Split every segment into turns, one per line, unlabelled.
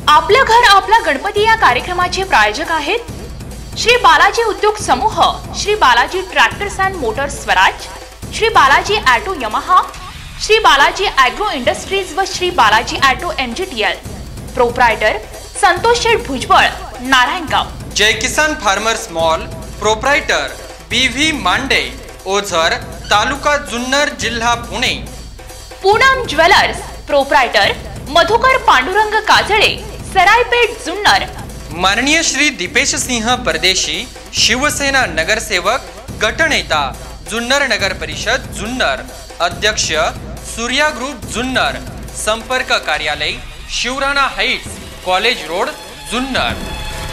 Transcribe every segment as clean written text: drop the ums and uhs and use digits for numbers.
आपलं घर आपला गणपती या कार्यक्रमाचे प्रायोजक आहेत श्री बालाजी उद्योग समूह, Shri Balaji tractors and motors Swaraj, Shri Balaji auto Yamaha, Shri Balaji agro industries व Shri Balaji auto MGTL। Proprietor Santosh Sheth Bhujbal, Narayangaon.
Jai Kisan farmers mall, proprietor BV Mande, Ozar, taluka Junnar, जिल्हा पुणे।
Poonam jewellers, proprietor Madhukar Pandurang Kajale, Saraypeth, Junnar.
माननीय श्री दीपेश सिंह परदेशी, शिवसेना नगरसेवक, गटनेता, जुन्नर नगर परिषद जुन्नर, अध्यक्ष सूर्या ग्रुप जुन्नर, संपर्क कार्यालय Shivrana heights, college road, Junnar.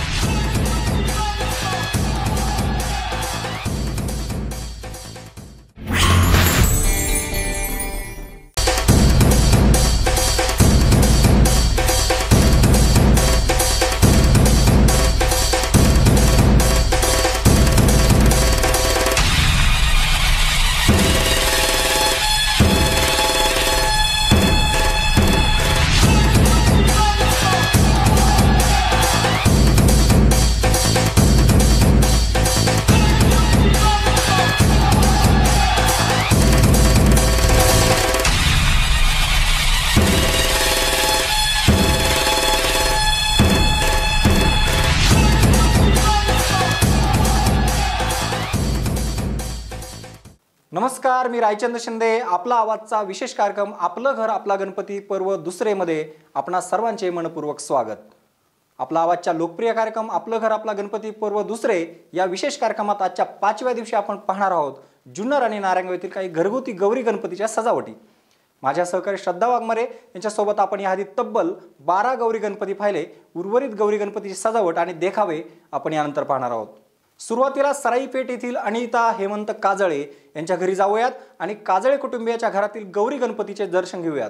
नमस्कार, मी रायचंद्र शिंदे। आपला आवाजचा विशेष कार्यक्रम आपलं घर आपला गणपती पर्व दुसरे मध्ये आपणा सर्वांचे मनपूर्वक स्वागत। आपला आवाजच्या लोकप्रिय कार्यक्रम आपलं घर आपला गणपती पर्व दुसरे या विशेष कार्यक्रमात आजच्या 5व्या दिवशी आपण पाहणार आहोत जुन्नर आणि नारायणगाव येथील काही घरगुती गौरी गणपतीच्या सजावटी। माझ्या सहकारी श्रद्धा वाघमारे यांच्यासोबत आपण याआधी तब्बल 12 गौरी गणपती पाहिले। उर्वरित गौरी गणपतीची सजावट आणि देखावे आपण यानंतर पाहणार आहोत। सुरुवातीला सराईपेठ येथील अनिता हेमंत काजळे यांच्या घरी जाऊयात आणि काजळे कुटुंबियाच्या घरातील गौरी गणपतीचे दर्शन घेऊयात।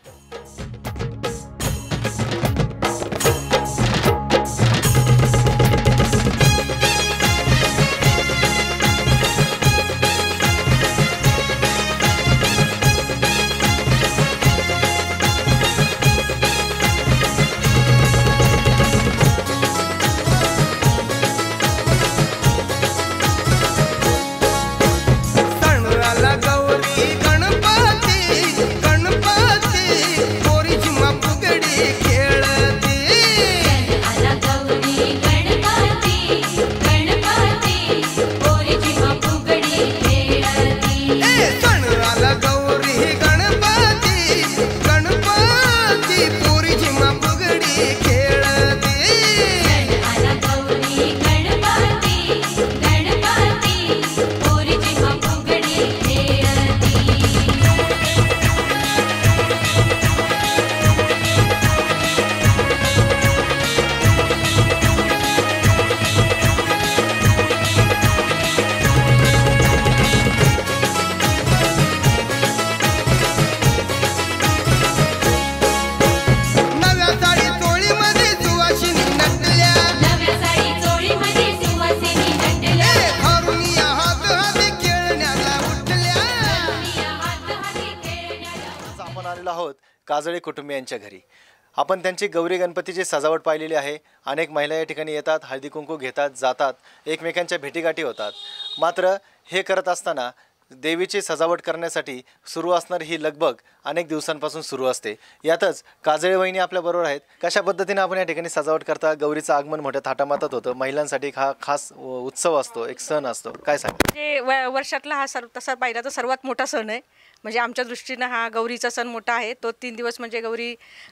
काजळे कुटुंबियांच्या घरी आपण त्यांची गौरी गणपतीची सजावट पाहिलेली आहे। अनेक महिला या ठिकाणी येतात, हळदी कुंकू घेतात, जातात, एकमेकांच्या भेटीगाठी होतात। मात्र हे करत असताना देवीची सजावट करण्यासाठी सुरू असणारी ही लगबग अनेक दिवसांपासून सुरू असते। यातच काजळे वहिनी आपल्या बरोबर आहेत। कशा पद्धतीने आपण या ठिकाणी सजावट करता? गौरीचं आगमन मोठ्या थाटामाटात होतं, महिलांसाठी हा खास उत्सव असतो, एक सण असतो, काय सांगा?
म्हणजे वर्षातला हा तसा पाहिला तर सर्वात मोठा सण आहे। म्हणजे आमच्या दृष्टीने हा गौरीचा सण मोठा आहे। तो 3 दिवस म्हणजे गौरी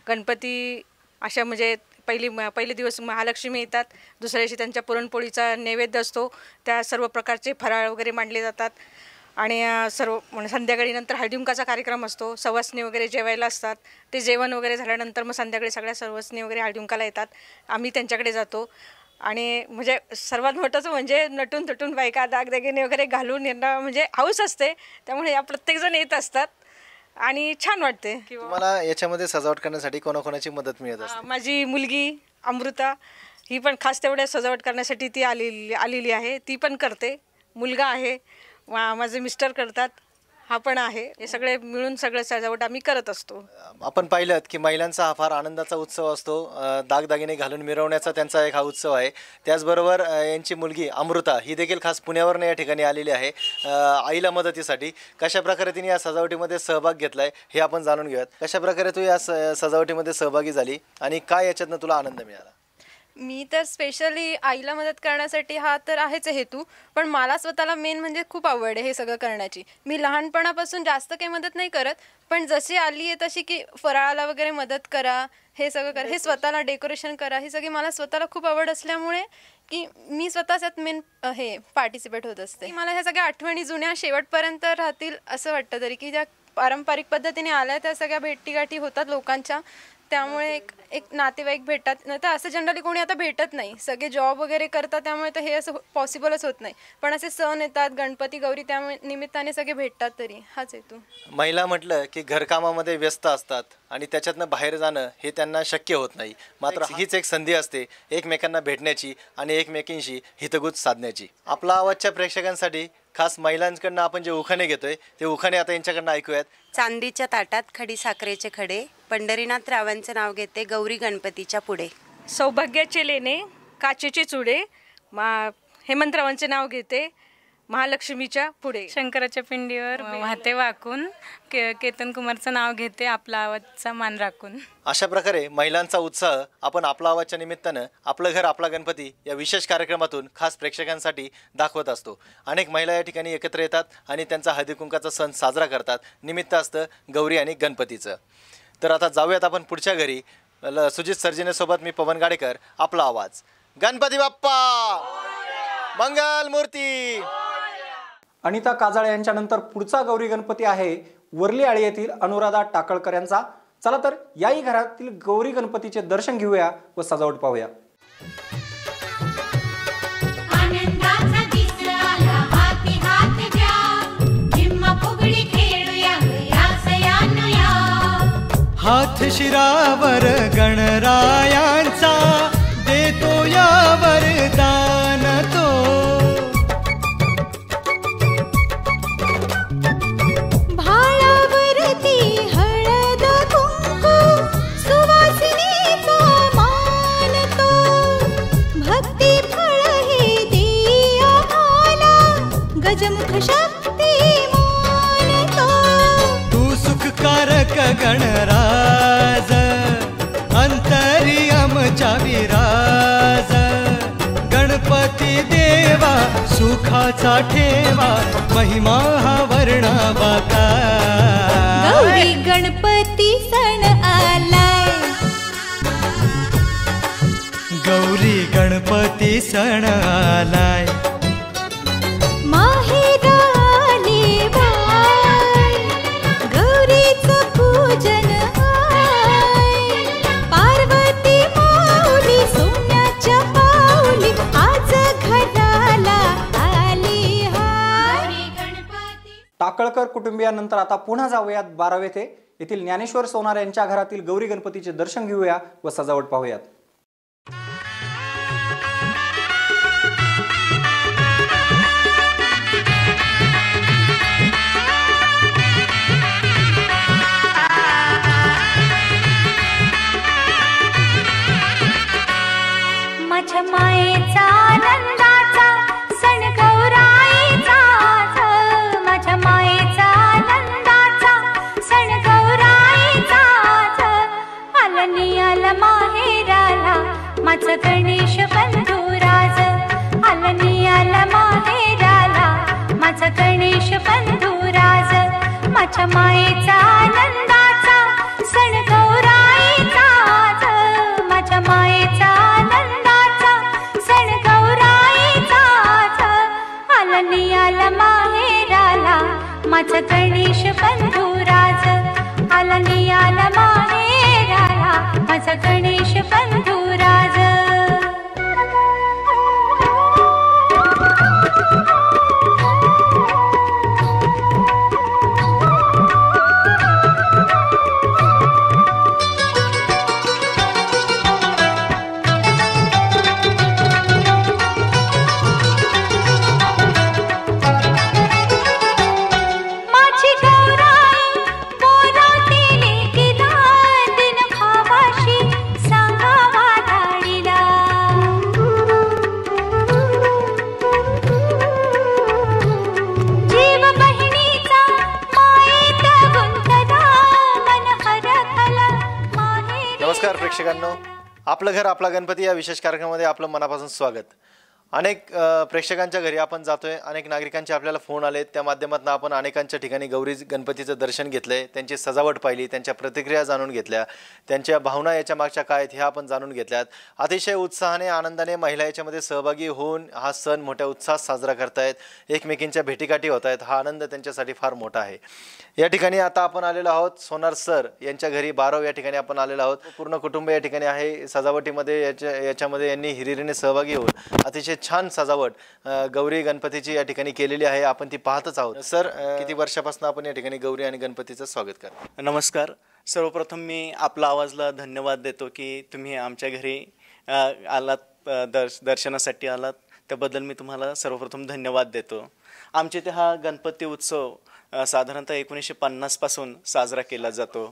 गणपती अशा म्हणजे पहिले दिवस महालक्ष्मी येतात, दुसऱ्या दिवशी त्यांच्या पुरणपोळीचा नैवेद्य असतो, त्या सर्व प्रकारचे फराळ वगैरे मांडले जातात आणि सर्व म्हणजे संध्याकाळी नंतर हळदीकुंकाचा कार्यक्रम असतो, सवासणी वगैरे जेवायला असतात। ते जेवण वगैरे झाल्यानंतर मग संध्याकाळी सगळ्या सवासणी वगैरे हळदीकुंकाला येतात, आम्ही त्यांच्याकडे जातो आणि म्हणजे सर्वात मोठंच म्हणजे नटून थटून बायका दागदागिने वगैरे घालून यांना म्हणजे हौस असते, त्यामुळे या प्रत्येकजण येत असतात आणि छान वाटते।
तुम्हाला याच्यामध्ये सजावट करण्यासाठी कोणाकोणाची मदत मिळत असते?
माझी मुलगी अमृता ही पण खास तेवढ्या सजावट करण्यासाठी ती आलेली आहे, ती पण करते। मुलगा आहे, माझे मिस्टर करतात हा पण आहे. हे सगळे मिळून सगळं सजावट आम्ही करत असतो.
आपण पाहिलं की महिलांचा हा फार आनंदाचा उत्सव असतो. दागदागिने घालून मिरवण्याचा त्यांचा एक हा उत्सव आहे. त्याचबरोबर यांची मुलगी अमृता ही देखील खास पुण्यावरून या ठिकाणी आलेली आहे आईला मदतीसाठी. कशा प्रकारे तिने या सजावटीमध्ये सहभाग घेतलाय हे आपण जाणून घेऊयात. कशा प्रकारे तू या सजावटीमध्ये सहभागी झाली आणि काय याच्यातनं तुला आनंद मिळाला?
मी तर स्पेशली आईला मदत करण्यासाठी हा तर आहेच हेतू, पण मला स्वतःला मेन म्हणजे खूप आवड आहे हे सगळं करण्याची. मी लहानपणापासून जास्त काही मदत नाही करत, पण जशी आली आहे तशी की फराळाला वगैरे मदत करा, हे सगळं करा, हे स्वतःला डेकोरेशन करा, ही सगळी मला स्वतःला खूप आवड असल्यामुळे की मी स्वतःच यात मेन हे पार्टिसिपेट होत असते. मला ह्या सगळ्या आठवणी जुन्या शेवटपर्यंत राहतील असं वाटतं तरी, की ज्या पारंपरिक पद्धतीने आल्या त्या सगळ्या भेटीगाठी होतात लोकांच्या, त्यामुळे एक नातेवाईक भेटतात. नाही तर असं जनरली कोणी आता भेटत नाही, सगळे जॉब वगैरे करतात, त्यामुळे तर हे असं पॉसिबलच होत नाही. पण असे सण येतात, गणपती गौरी, त्यामुळे निमित्ताने सगळे भेटतात तरी हाच हेतू.
महिला म्हटलं की घरकामामध्ये व्यस्त असतात आणि त्याच्यातनं बाहेर जाणं हे त्यांना शक्य होत नाही. मात्र हीच एक संधी असते एकमेकांना भेटण्याची आणि एकमेकींशी हितगुज साधण्याची. आपला आवाजच्या प्रेक्षकांसाठी खास महिलांकडनं आपण जे उखाणे घेतोय ते उखाणे आता यांच्याकडनं ऐकूयात.
चांदीच्या ताटात खडी साखरेचे खडे, पंढरीनाथ रावांचं नाव घेते गौरी गणपतीच्या पुढे.
सौभाग्याचे लेणे काचेचे चुडे, हेमंतरावांचे नाव घेते महालक्ष्मीच्या पुढे.
शंकराच्या पिंडीवर वाहते वाकून, केतन कुमारचं नाव घेते आपला आवाजचा मान राखून.
अशा प्रकारे महिलांचा उत्साह आपण आपला आवाजच्या निमित्तानं आपलं घर आपला गणपती या विशेष कार्यक्रमातून खास प्रेक्षकांसाठी दाखवत असतो. अनेक महिला या ठिकाणी एकत्र येतात आणि त्यांचा हळदीकुंकाचा सण साजरा करतात. निमित्त असतं गौरी आणि गणपतीचं. तर आता जाऊयात आपण पुढच्या घरी. सुजित सर्जिनेसोबत मी पवन गाडेकर, आपला आवाज. गणपती बाप्पा मंगल मूर्ती.
अनिता काजाळे यांच्यानंतर पुढचा गौरी गणपती आहे वर्ली आळी येथील अनुराधा टाकळकर यांचा. चला तर याही घरातील गौरी गणपतीचे दर्शन घेऊया व सजावट पाहूया.
हात शिरावर गणरायांचा देतो या वरदान तो.
भाळावरती हळद कुंकू सुवासिनीचा मान तो. भक्ती फळ हे देय आम्हाला गजमुख शक्ती मान तो.
तू सुखकारक गणराज अंतर्यामच्या विराज. गणपती देवा सुखाचा ठेवा महिमा हा वर्णावा काय.
गौरी गणपती सण आलाय.
गौरी गणपती सण आलाय.
माहेरा आली बाय गौरीचं पूजन हाय. पार्वती माऊली सोन्याच्या पाऊली आज घराला आली हाय.
टाकळकर कुटुंबियांनंतर आता पुन्हा जाऊयात बाराव येथे. येथील ज्ञानेश्वर सोनार यांच्या घरातील गौरी गणपतीचे दर्शन घेऊया व सजावट पाहूयात.
माझ्या मायेचा आनंदाचा सण गौराईचा. माझ्या मायेचा आनंदाचा सण गौराईचा. आलनी आला माहेराला माझं गणेश बंधुराज. आलनी आला माहेराला माझं गणेश बंधुराज. माझ्या मायेचा आनंदाचा सण गौराईचा. माझ्या मायेचा आला माहेराला माझा गणेश बंधुराज. आला आला माहेराला माझा गणेश बंधुराज.
प्रेक्षकांनो, आपलं घर आपला गणपती या विशेष कार्यक्रमामध्ये आपलं मनापासून स्वागत. अनेक प्रेक्षकांच्या घरी आपण जातोय, अनेक नागरिकांचे आपल्याला फोन आले, त्या माध्यमातून आपण अनेकांच्या ठिकाणी गौरी गणपतीचं दर्शन घेतलंय, त्यांची सजावट पाहिली, त्यांच्या प्रतिक्रिया जाणून घेतल्या, त्यांच्या भावना याच्या मागच्या काय आहेत ह्या आपण जाणून घेतल्यात. अतिशय उत्साहाने आनंदाने महिला याच्यामध्ये सहभागी होऊन हा सण मोठ्या उत्साहात साजरा करतायत, एकमेकींच्या भेटीगाठी होत आहेत. हा आनंद त्यांच्यासाठी फार मोठा आहे. या ठिकाणी आता आपण आलेलो आहोत सोनार सर यांच्या घरी बारव या ठिकाणी आपण आलेलो आहोत. पूर्ण कुटुंब या ठिकाणी आहे. सजावटीमध्ये याच्यामध्ये यांनी हिरिरीने सहभागी होऊन अतिशय छान सजावट गौरी गणपतीची या ठिकाणी केलेली आहे. आपण ती पाहतच आहोत. सर, किती वर्षापासून आपण या ठिकाणी गौरी आणि गणपतीचं स्वागत करतो?
नमस्कार. सर्वप्रथम मी आपला आवाजला धन्यवाद देतो की तुम्ही आमच्या घरी आलात, दर्शनासाठी आलात, त्याबद्दल मी तुम्हाला सर्वप्रथम धन्यवाद देतो. आमच्या इथे हा गणपती उत्सव साधारणतः 1950 पासून साजरा केला जातो.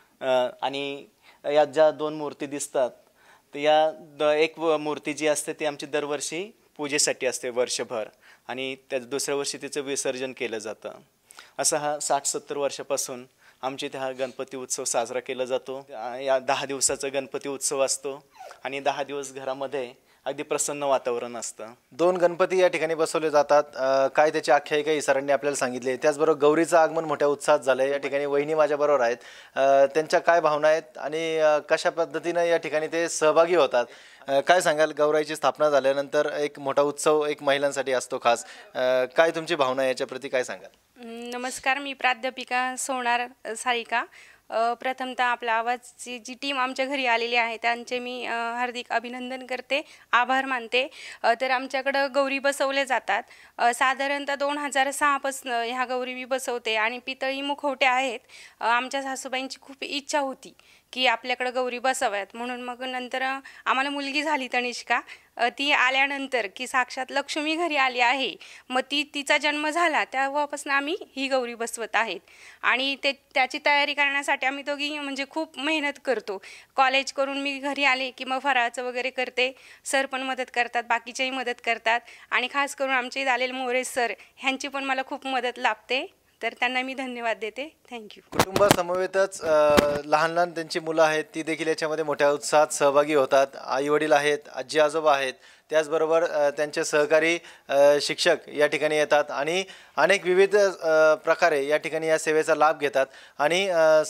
आणि यात ज्या दोन मूर्ती दिसतात, तर या एक मूर्ती जी असते ती आमची दरवर्षी पूजेसाठी असते वर्षभर, आणि त्या दुसऱ्या वर्षी तिचं विसर्जन केलं जातं. असा हा 60-70 वर्षापासून आमच्या इथे हा गणपती उत्सव साजरा केला जातो. या 10 दिवसाचा गणपती उत्सव असतो आणि 10 दिवस घरामध्ये अगदी प्रसन्न वातावरण असतं.
2 गणपती या ठिकाणी बसवले जातात. काय त्याची आख्यायिका सरांनी आपल्याला सांगितली. त्याचबरोबर गौरीचं आगमन मोठ्या उत्साहात झालंय. या ठिकाणी वहिनी माझ्याबरोबर आहेत. त्यांच्या काय भावना आहेत आणि कशा पद्धतीनं या ठिकाणी ते सहभागी होतात, काय सांगाल? गौराईची स्थापना झाल्यानंतर एक मोठा उत्सव एक महिलांसाठी असतो खास. काय तुमची भावना याच्याप्रती काय सांगाल?
नमस्कार, मी प्राध्यापिका सोनार सारिका. प्रथमतः आपला आवाजची जी टीम आमच्या घरी आलेली आहे त्यांचे मी हार्दिक अभिनंदन करते, आभार मानते. तर आमच्याकडं गौरी बसवल्या जातात. साधारणतः 2006 पासून ह्या गौरी मी बसवते आणि पितळी मुखवटे आहेत. आमच्या सासूबाईंची खूप इच्छा होती की आपल्याकडं गौरी बसवाव्यात, म्हणून मग नंतर आम्हाला मुलगी झाली तनिष्का. ती आल्यानंतर की साक्षात लक्ष्मी घरी आली आहे, मग तिचा जन्म झाला तेव्हापासून आम्ही ही गौरी बसवत आहेत. आणि त्याची तयारी करण्यासाठी आम्ही दोघी म्हणजे खूप मेहनत करतो. कॉलेज करून मी घरी आले की मग फराळाचं वगैरे करते. सर पण मदत करतात, बाकीच्याही मदत करतात, आणि खास करून आमचे झालेले मोरे सर ह्यांची पण मला खूप मदत लाभते. तर त्यांना मी धन्यवाद देते. थँक्यू.
कुटुंबासमवेतच लहान लहान त्यांची मुलं आहेत, ती देखील याच्यामध्ये मोठ्या उत्साहात सहभागी होतात. आई वडील आहेत, आजी आजोबा आहेत, त्याचबरोबर त्यांचे सहकारी शिक्षक या ठिकाणी येतात आणि अनेक विविध प्रकारे या ठिकाणी या सेवेचा लाभ घेतात. आणि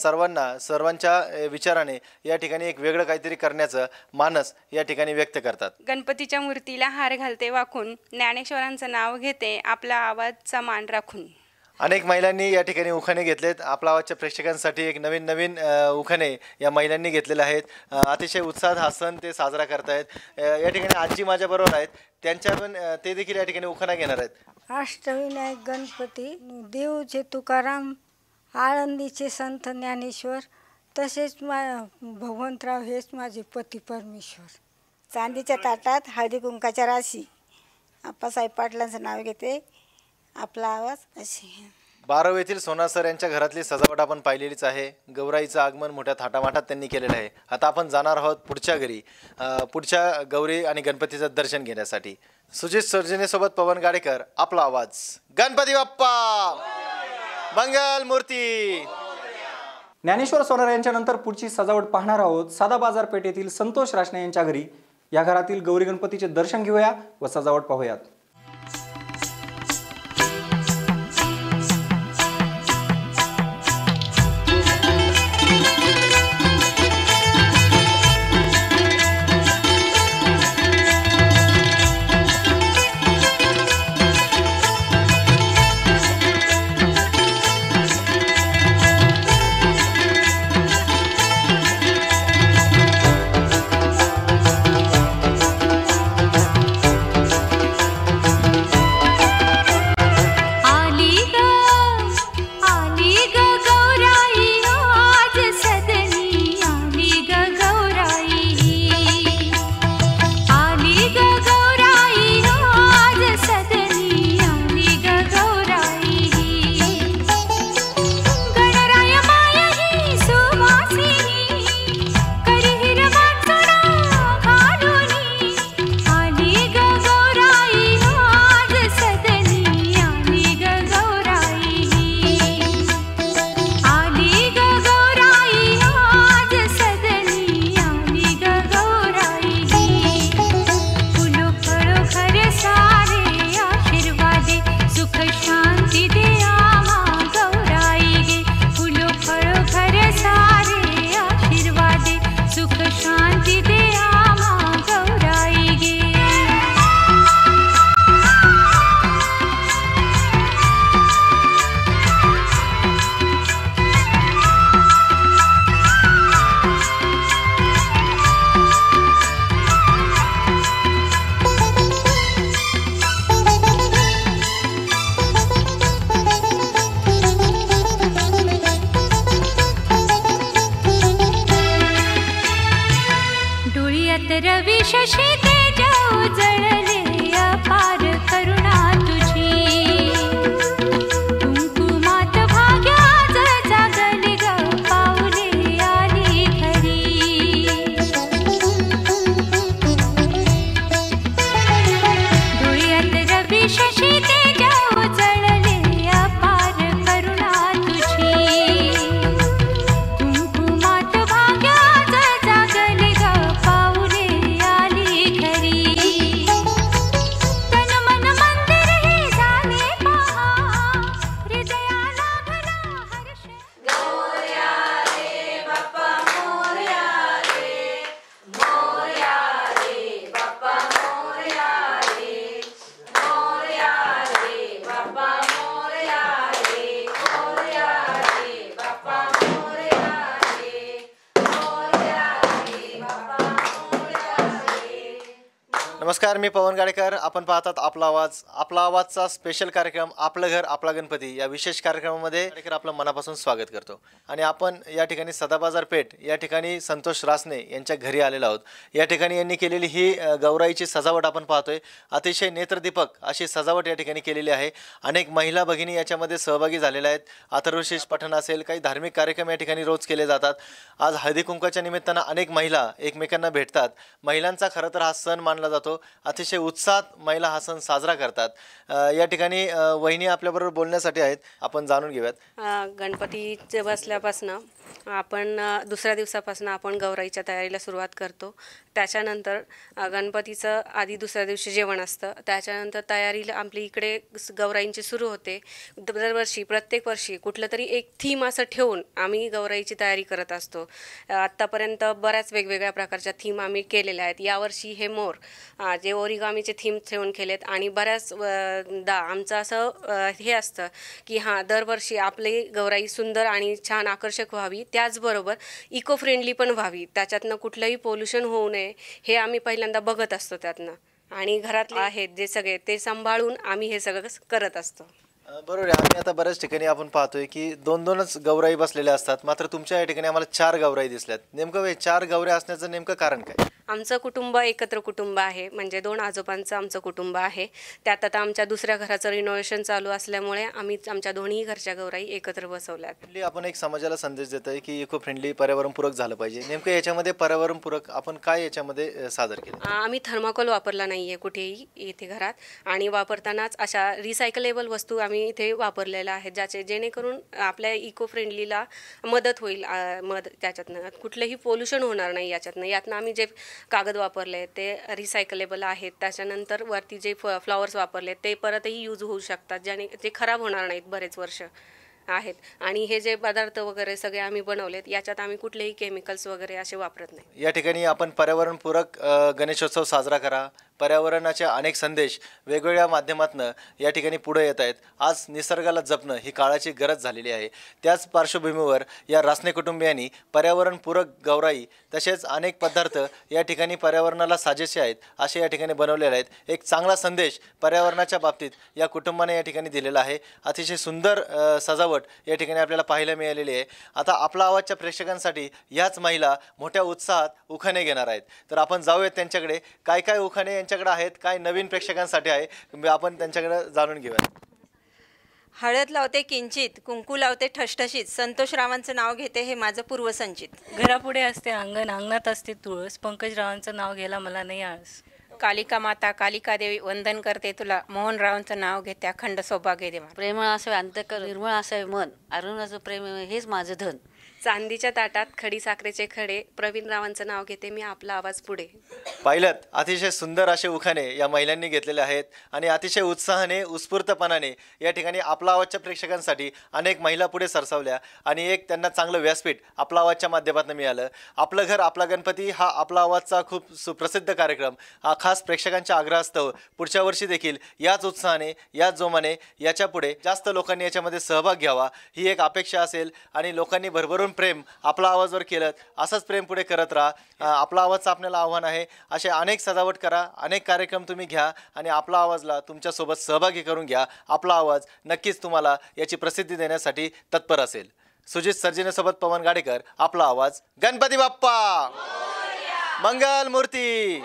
सर्वांच्या विचाराने या ठिकाणी एक वेगळं काहीतरी करण्याचं मानस या ठिकाणी व्यक्त करतात.
गणपतीच्या मूर्तीला हार घालते वाकून, ज्ञानेश्वरांचं नाव घेते आपला आवाजचा मान राखून.
अनेक महिलांनी या ठिकाणी उखाणे घेतलेत. आपल्या आवाजच्या प्रेक्षकांसाठी एक नवीन उखाणे या महिलांनी घेतलेले आहेत. अतिशय उत्साहात हा सण ते साजरा करतायत. या ठिकाणी आजी माझ्याबरोबर आहेत, त्यांच्या पण ते देखील या ठिकाणी उखाणा घेणार आहेत.
अष्टविनायक गणपती, देऊचे तुकाराम, आळंदीचे संत ज्ञानेश्वर, तसेच भगवंतराव हेच माझे पती परमेश्वर.
चांदीच्या ताटात हळदी कुंकाच्या राशी, आप्पासाहेब पाटलांचं नाव घेते आपला आवाज अशी.
बारव येथील सोनार सर यांच्या घरातली सजावट आपण पाहिलेलीच आहे. गौराईचं आगमन मोठ्या थाटामाटात त्यांनी केलेलं आहे. आता आपण जाणार आहोत पुढच्या घरी, पुढच्या गौरी आणि गणपतीचं दर्शन घेण्यासाठी. सुजित सर्जनेसोबत पवन गाडेकर, आपला आवाज. गणपती बाप्पा मंगल मूर्ती.
ज्ञानेश्वर सोनार यांच्या नंतर पुढची सजावट पाहणार आहोत सादा बाजारपेठेतील संतोष राशने यांच्या घरी. या घरातील गौरी गणपतीचे दर्शन घेऊया व सजावट पाहूयात.
डोळ्यात रवी शशी तेज उजळले अपार करुणा तुझी कुंकुमात भाग्याच जागली ग पाऊले आली घरी डोळ्यात रवी शशी तेज उजळले अपार करुणा तुझी कुंकुमात भाग्याच जागले ग पाऊले आली घरी तन मन मंदिर हे झाले पहा हृदयाला भला हर्ष मोरया रे बाप्पा मोरया रे मोरया रे बाप्पा मोरया रे मोरया रे बाप्पा मोरया रे मोरया रे बाप्पा मोरया रे मोरया रे बाप्पा मोरया रे.
नमस्कार, मी पवन गाडेकर. आपण पाहतात आपला आवाजचा स्पेशल कार्यक्रम आपलं घर आपला गणपती. या विशेष कार्यक्रमामध्ये गाडेकर आपलं मनापासून स्वागत करतो. आणि आपण या ठिकाणी सदाबाजार पेठ या ठिकाणी संतोष रासने यांच्या घरी आलेलो आहोत. या ठिकाणी यांनी केलेली ही गौराईची सजावट आपण पाहतोय. अतिशय नेत्रदीपक अशी सजावट या ठिकाणी केलेली आहे. अनेक महिला भगिनी याच्यामध्ये सहभागी झालेल्या आहेत. अथर्वशीष पठण असेल, काही धार्मिक कार्यक्रम या ठिकाणी रोज केले जातात. आज हळदी कुंकवाच्या निमित्तानं अनेक महिला एकमेकांना भेटतात. महिलांचा खरं तर हा सण मानला जातो. अतिशय उत्साहात महिला हा सण साजरा करतात. या ठिकाणी वहिनी आपल्याबरोबर बोलण्यासाठी आहेत. आपण जाणून घेऊयात.
गणपती बसल्यापासून आपण दुसऱ्या दिवसापासून आपण गौराईच्या तयारीला सुरुवात करतो. त्याच्यानंतर गणपतीचं आधी दुसऱ्या दिवशी जेवण असतं. त्याच्यानंतर तयारीला आपली इकडे गौराईंची सुरू होते. दरवर्षी प्रत्येक वर्षी कुठलं तरी एक थीम असं ठेवून आम्ही गौराईची तयारी करत असतो. आत्तापर्यंत बऱ्याच वेगवेगळ्या प्रकारच्या थीम आम्ही केलेल्या आहेत. यावर्षी हे मोर जे ओरिगामीचे थीम ठेवून केलेत. आणि बऱ्याचदा आमचं असं हे असतं की हां, दरवर्षी आपली गौराई सुंदर आणि छान आकर्षक व्हावी, त्याचबरोबर इको फ्रेंडली पण व्हावी, त्याच्यातनं कुठलंही पोल्युशन होऊ नये हे आम्ही पहिल्यांदा बघत असतो त्यातनं. आणि घरातले आहेत जे सगळे ते सांभाळून आम्ही हे सगळं करत असतो.
बरोबर आहे. आम्ही आता बऱ्याच ठिकाणी आपण पाहतोय की 2-2च गौराई बसलेल्या असतात. मात्र तुमच्या या ठिकाणी आम्हाला 4 गौराई दिसल्यात. नेमकं 4 गौऱ्या असण्याचं नेमकं कारण काय?
आमचं कुटुंब एकत्र कुटुंब आहे. म्हणजे 2 आजोबांचं आमचं कुटुंब आहे. त्यात आता आमच्या दुसऱ्या घराचं रिनोव्हेशन चालू असल्यामुळे आम्ही आमच्या दोन्ही घरच्या गौराई एकत्र बसवल्यात.
आपण एक समाजाला संदेश देतोय की इको फ्रेंडली, पर्यावरणपूरक झालं पाहिजे. नेमकं याच्यामध्ये पर्यावरणपूरक आपण काय याच्यामध्ये सादर केलं?
आम्ही थर्माकोल वापरला नाही आहे कुठेही इथे घरात. आणि वापरतानाच अशा रिसायकलेबल वस्तू आम्ही इथे वापरलेल्या आहेत, जेणेकरून आपल्या इको फ्रेंडलीला मदत होईल. त्याच्यातनं कुठलंही पोल्युशन होणार नाही. यातनं आम्ही जे कागद वापरले ते रिसायकलेबल आहेत. त्याच्यानंतर वरती जे फ्लॉवर्स वापरले ते परतही यूज होऊ शकतात, ज्याने ते खराब होणार नाहीत बरेच वर्ष आहेत. आणि हे जे पदार्थ वगैरे सगळे आम्ही बनवलेत याच्यात आम्ही कुठलेही केमिकल्स वगैरे असे वापरत नाही.
या ठिकाणी आपण पर्यावरणपूरक गणेशोत्सव साजरा करा. पर्यावरणाचे अनेक संदेश वेगवेगळ्या माध्यमातून या ठिकाणी पुढे येत आहेत. आज निसर्गाला जपणं ही काळाची गरज झालेली आहे. त्याच पार्श्वभूमीवर या रासने कुटुंबियांनी पर्यावरणपूरक गौराई तसेच अनेक पदार्थ या ठिकाणी पर्यावरणाला साजेसे आहेत असे या ठिकाणी बनवलेले आहेत. एक चांगला संदेश पर्यावरणाच्या बाबतीत या कुटुंबाने या ठिकाणी दिलेला आहे. अतिशय सुंदर सजावट या ठिकाणी आपल्याला पाहायला मिळालेली आहे. आता आपला आवाजच्या प्रेक्षकांसाठी याच महिला मोठ्या उत्साहात उखाणे घेणार आहेत. तर आपण जाऊयात त्यांच्याकडे. काय काय उखाणे यांच्याकडे आहेत, काय नवीन प्रेक्षकांसाठी आहे, आपण त्यांच्याकडे जाणून घेऊया.
हळद लावते किंचित, कुंकू लावते ठसठशीत, संतोषरावांचं नाव घेते हे माझं पूर्वसंचित.
घरापुढे असते अंगण, अंगणात असते तुळस, पंकजरावांचं नाव घ्यायला मला नाही आळस.
कालिका माता कालिका देवी वंदन करते तुला, मोहनरावांचं नाव घेते अखंड सौभाग्य देवा.
प्रेमळ असावे अंतःकरण, निर्मळ असावे मन, अरुणाचं प्रेम हेच माझं धन.
चांदीच्या ताटात खडी साखरेचे खडे, प्रवीण रावांचं नाव घेते मी आपला आवाज पुढे.
पाहिलं, अतिशय सुंदर असे उखाणे या महिलांनी घेतलेले आहेत. आणि अतिशय उत्साहाने उत्स्फूर्तपणाने या ठिकाणी आपला आवाजच्या प्रेक्षकांसाठी अनेक महिला पुढे सरसावल्या आणि एक त्यांना चांगलं व्यासपीठ आपला आवाजच्या माध्यमातून मिळालं. आपलं घर आपला गणपती हा आपला आवाजचा खूप सुप्रसिद्ध कार्यक्रम हा खास प्रेक्षकांच्या आग्रहास्तव पुढच्या वर्षी देखील याच उत्साहाने, याच जोमाने, याच्या पुढे जास्त लोकांनी याच्यामध्ये सहभाग घ्यावा ही एक अपेक्षा असेल. आणि लोकांनी भरभरून प्रेम आपला आवाजवर केलं, असंच प्रेम पुढे करत राहा. आपला आवाजचं आपल्याला आव्हान आहे. असे अनेक सजावट करा, अनेक कार्यक्रम तुम्ही घ्या आणि आपला आवाजला तुमच्यासोबत सहभागी करून घ्या. आपला आवाज नक्कीच तुम्हाला याची प्रसिद्धी देण्यासाठी तत्पर असेल. सुजित सर्जिनेसोबत पवन गाडेकर, आपला आवाज. गणपती बाप्पा मंगल मूर्ती.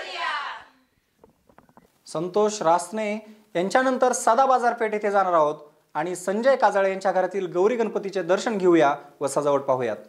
संतोष रासने यांच्यानंतर सदा बाजारपेठ येथे जाणार आहोत आणि संजय काजळे यांच्या घरातील गौरी गणपतीचे दर्शन घेऊया व सजावट पाहूयात.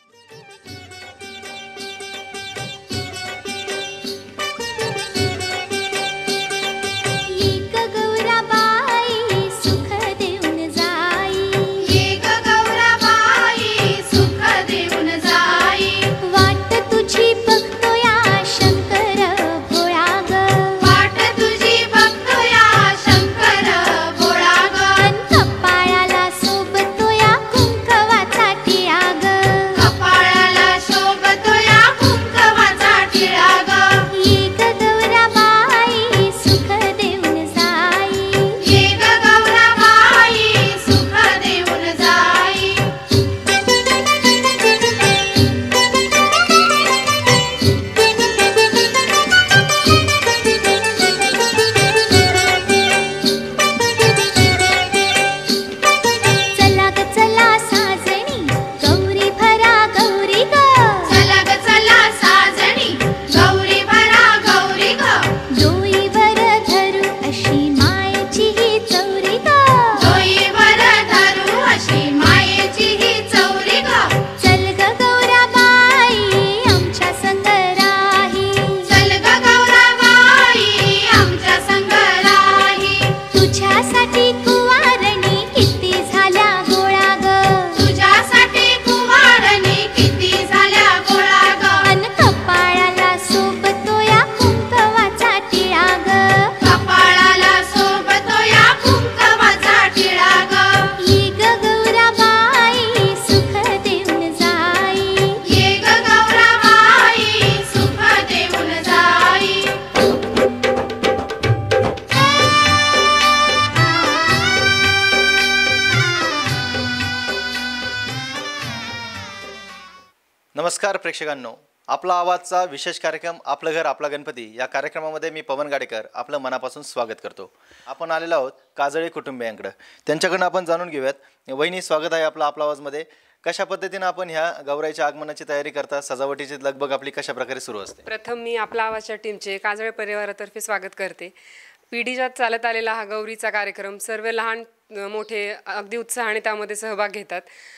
नमस्कार प्रेक्षकांनो, आपला आवाजचा विशेष कार्यक्रम आपलं घर आपला गणपती या कार्यक्रमामध्ये मी पवन गाडेकर आपलं मनापासून स्वागत करतो. आपण आलेलो आहोत काजळे कुटुंबियांकडे. त्यांच्याकडून आपण जाणून घेऊयात. वहिनी, स्वागत आहे आपला आवाजमध्ये. कशा पद्धतीने आपण ह्या गौराईच्या आगमनाची तयारी करता, सजावटीची लगबग आपली कशा प्रकारे सुरू असते?
प्रथम मी आपला आवाजच्या टीमचे काजळे परिवारातर्फे स्वागत करते. पिढीजात चालत आलेला हा गौरीचा कार्यक्रम सर्व लहान मोठे अगदी उत्साहाने त्यामध्ये सहभाग घेतात.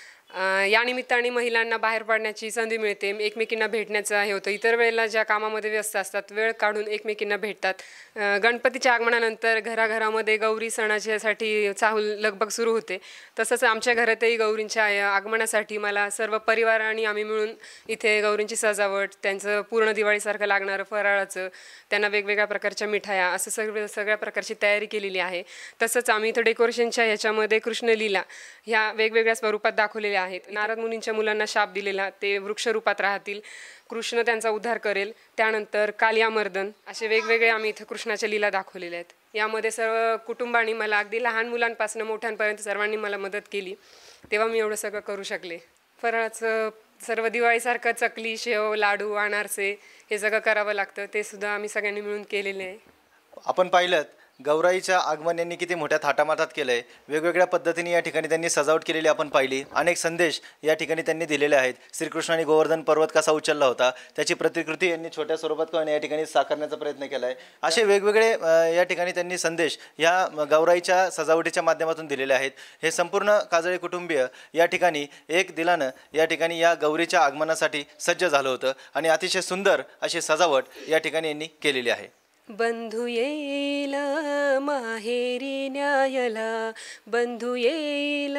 या निमित्ताने महिलांना बाहेर पडण्याची संधी मिळते, एकमेकींना भेटण्याचं हे होतं. इतर वेळेला ज्या कामामध्ये व्यस्त असतात वेळ काढून एकमेकींना भेटतात. गणपतीच्या आगमनानंतर घराघरामध्ये गौरी सणाच्यासाठी चाहूल लगबग सुरू होते. तसंच आमच्या घरातही गौरींच्या आगमनासाठी मला सर्व परिवाराने आम्ही मिळून इथे गौरींची सजावट, त्यांचं पूर्ण दिवाळीसारखं लागणारं फराळाचं, त्यांना वेगवेगळ्या प्रकारच्या मिठाया असं सगळ्या प्रकारची तयारी केलेली आहे. तसंच आम्ही इथं डेकोरेशनच्या ह्याच्यामध्ये कृष्णलीला ह्या वेगवेगळ्या स्वरूपात दाखवलेल्या आहेत. नारद मुनींच्या मुलांना शाप दिलेला ते वृक्षरूपात राहतील, कृष्ण त्यांचा उद्धार करेल. त्यानंतर कालियामर्दन असे वेगवेगळे आम्ही इथं कृष्णाच्या लीला दाखवलेल्या आहेत. यामध्ये सर्व कुटुंबांनी मला अगदी लहान मुलांपासून मोठ्यांपर्यंत सर्वांनी मला मदत केली, तेव्हा मी एवढं सगळं करू शकले. फराळाचं सर्व दिवाळीसारखं चकली, शेव, लाडू, अनारसे हे सगळं करावं लागतं, ते सुद्धा आम्ही सगळ्यांनी मिळून केलेले आहे.
आपण पाहिलं गौराईच्या आगमन यांनी किती मोठ्या थाटामाटात केलंय. वेगवेगळ्या पद्धतीने या ठिकाणी त्यांनी सजावट केलेली आपण पाहिली. अनेक संदेश या ठिकाणी त्यांनी दिलेले आहेत. श्रीकृष्णाने गोवर्धन पर्वत कसा उचलला होता त्याची प्रतिकृती यांनी छोट्या स्वरूपात किंवा या ठिकाणी साकारण्याचा प्रयत्न केला आहे. असे वेगवेगळे या ठिकाणी त्यांनी संदेश या गौराईच्या सजावटीच्या माध्यमातून दिलेले आहेत. हे संपूर्ण काजळे कुटुंबीय या ठिकाणी एक दिलानं या ठिकाणी या गौरीच्या आगमनासाठी सज्ज झालं होतं आणि अतिशय सुंदर अशी सजावट या ठिकाणी यांनी केलेली आहे.
बंधू येईल माहेरी न्यायला, बंधू येईल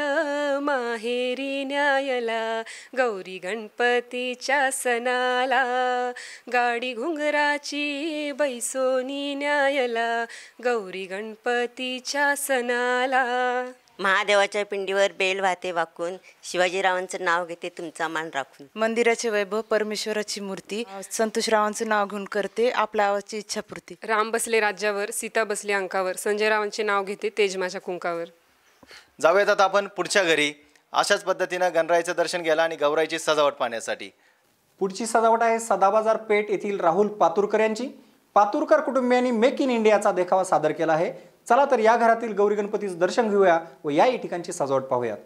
माहेरी न्यायला, गौरी गणपतीच्या सणाला, गाडी घुंगराची बैसोनी न्यायला, गौरी गणपतीच्या सणाला.
महादेवाच्या पिंडीवर बेल वाहते वाकून, शिवाजीरावांचं नाव घेते तुमचा मान राखून.
मंदिराचे वैभव, परमेश्वराची मूर्ती, संतोषरावांचं नाव घेऊन करते आपल्या आवाची इच्छापूर्ती.
राम बसले राज्यावर, सीता बसले अंकावर, संजयरावांचे नाव घेते तेज माझ्या कुंकावर.
जाऊयात आता आपण पुढच्या घरी. अशाच पद्धतीनं गणराईचं दर्शन घ्यायला आणि गौराईची सजावट पाहण्यासाठी.
पुढची सजावट आहे सदाबाजार पेठ येथील राहुल पातुरकर यांची. पातुरकर कुटुंबियांनी मेक इन इंडियाचा देखावा सादर केला आहे. चला तर या घरातील गौरी गणपतीचं दर्शन घेऊया व या ठिकाणची सजावट पाहूयात.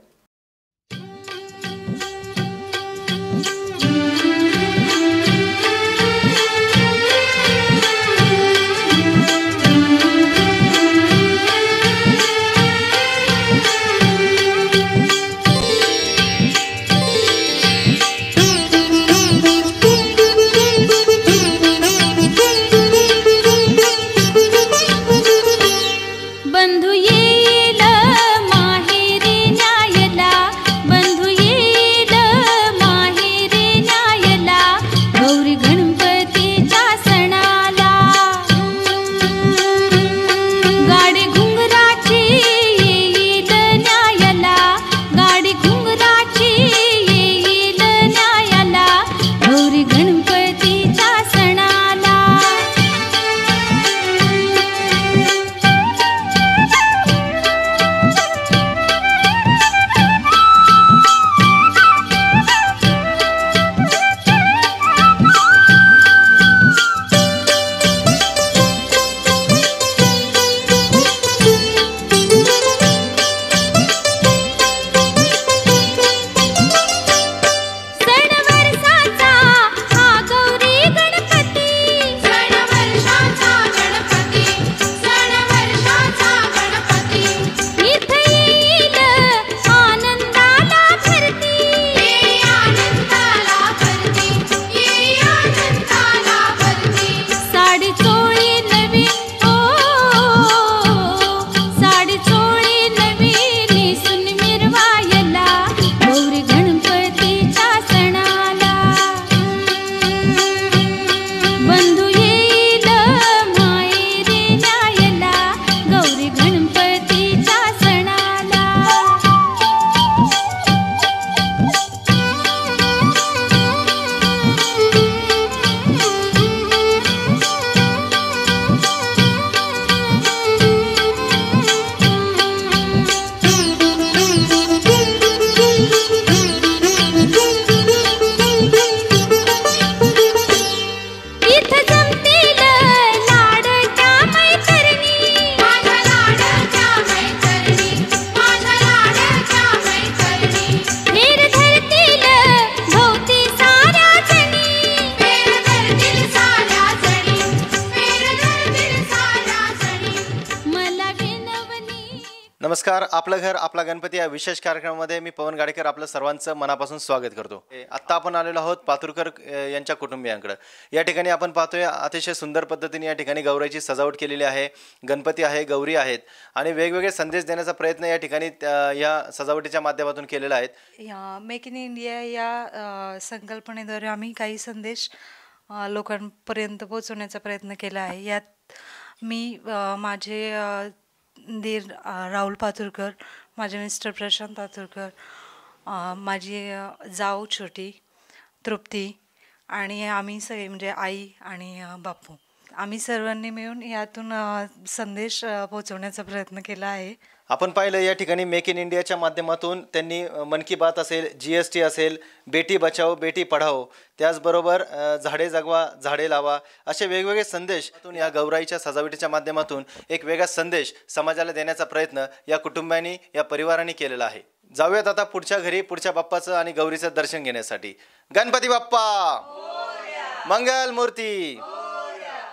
नमस्कार, आपलं घर आपला गणपती या विशेष कार्यक्रमामध्ये मी पवन गाडेकर आपलं सर्वांचं मनापासून स्वागत करतो. आत्ता आपण आलेलो आहोत पातुरकर यांच्या कुटुंबियांकडे. या ठिकाणी आपण पाहतोय अतिशय सुंदर पद्धतीने या ठिकाणी गौराईची सजावट केलेली आहे. गणपती आहे, गौरी आहेत आणि वेगवेगळे संदेश देण्याचा प्रयत्न या ठिकाणी या सजावटीच्या माध्यमातून केलेला आहे.
मेक इन इंडिया या संकल्पनेद्वारे आम्ही काही संदेश लोकांपर्यंत पोहोचवण्याचा प्रयत्न केला आहे. यात मी माझे दीर राहुल पातुरकर, माझे मिस्टर प्रशांत पातुरकर, माझी जाऊ छोटी तृप्ती आणि आम्ही सगळे म्हणजे आई आणि बापू, आम्ही सर्वांनी मिळून यातून संदेश पोहोचवण्याचा प्रयत्न केला आहे.
आपण पाहिलं या ठिकाणी मेक इन इंडियाच्या माध्यमातून त्यांनी मन की बात असेल, GST असेल, बेटी बचाओ बेटी पढाओ, त्याचबरोबर झाडे जगवा झाडे लावा असे वेगवेगळे संदेश या गौराईच्या सजावटीच्या माध्यमातून एक वेगळा संदेश समाजाला देण्याचा प्रयत्न या कुटुंबांनी या परिवारांनी केलेला आहे. जाऊयात आता पुढच्या घरी पुढच्या बाप्पाचं आणि गौरीचं दर्शन घेण्यासाठी. गणपती बाप्पा मंगल मूर्ती.